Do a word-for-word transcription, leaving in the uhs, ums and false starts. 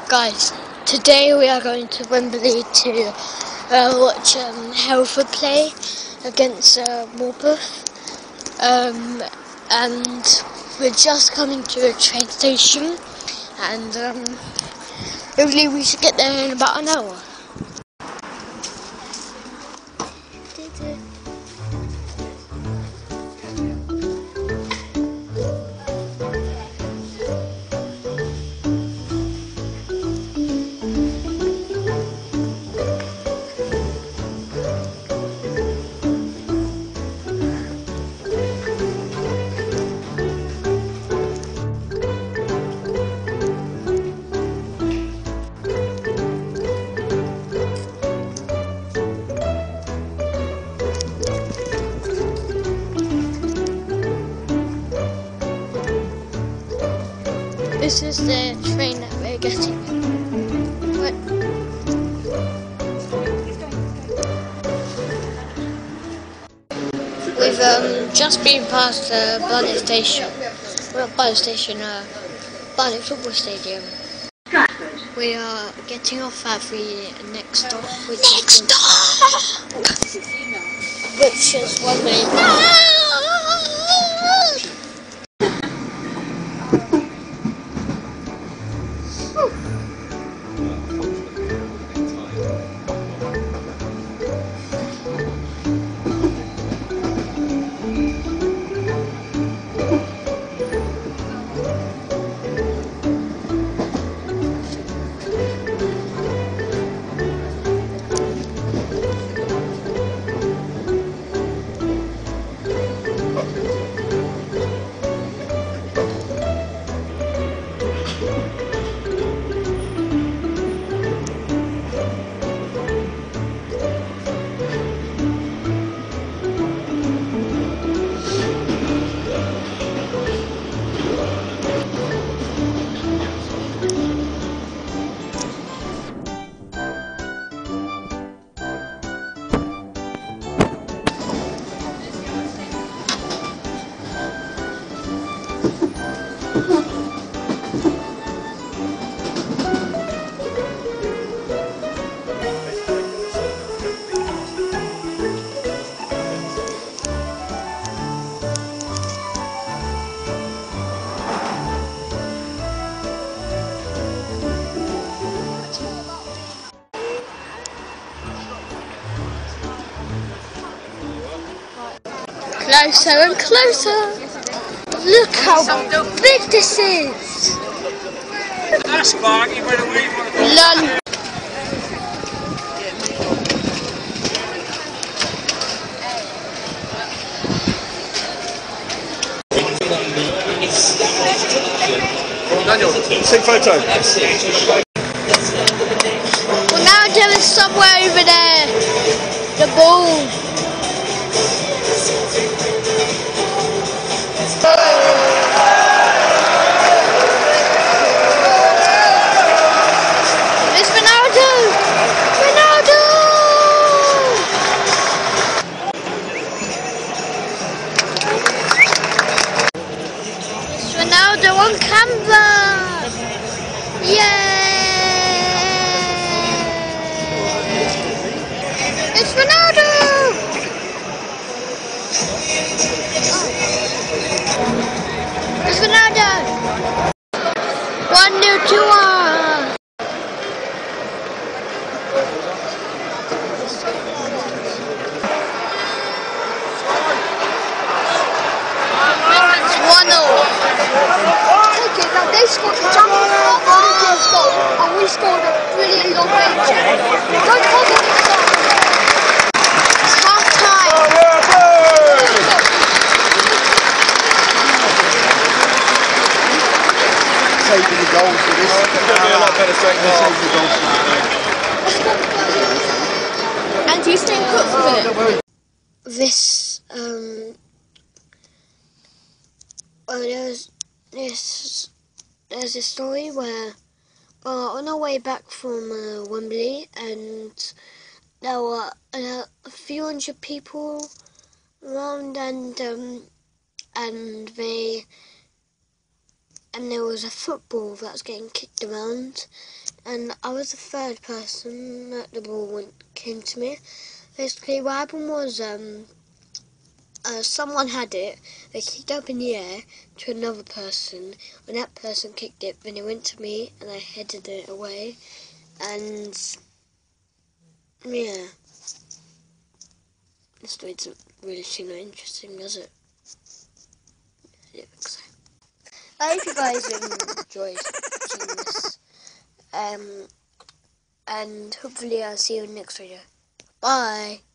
Guys, today we are going to Wembley to uh, watch um, Hereford play against uh, Morpeth. Um, and we're just coming to a train station, and um, hopefully we should get there in about an hour. This is the train that we're getting. What? We've um, just been past the uh, Barnet Station. Well, not Barnet Station, uh, Barnet Football Stadium. We are getting off at the next stop, which next is stop, which is Wembley. Closer and closer. Look how big this is. That's Sparky, where do we want to go? None. Daniel, take photo. Well, now there is somewhere over there. The ball. It's Ronaldo! Ronaldo! It's Ronaldo on camera! Yay! It's Ronaldo! It's Ronaldo! One nil to one! It's one nil. Take it, now they scored the jumping goal, and we scored a brilliant long range. Don't talk about it. It's half time. Saving the goals for this. It's going to be a lot better straight And do you stay put for it? This, um, well, there's this, there's a story where, uh, on our way back from uh, Wembley, and there were uh, a few hundred people around, and um, and they and there was a football that was getting kicked around, and I was the third person that the ball went, came to me. Basically what happened was um, uh, someone had it, they kicked it up in the air to another person. When that person kicked it, then it went to me and I headed it away, and yeah, this doesn't really seem that interesting, does it? I don't think so. I hope you guys enjoyed watching this, um, and hopefully I'll see you in the next video. Bye!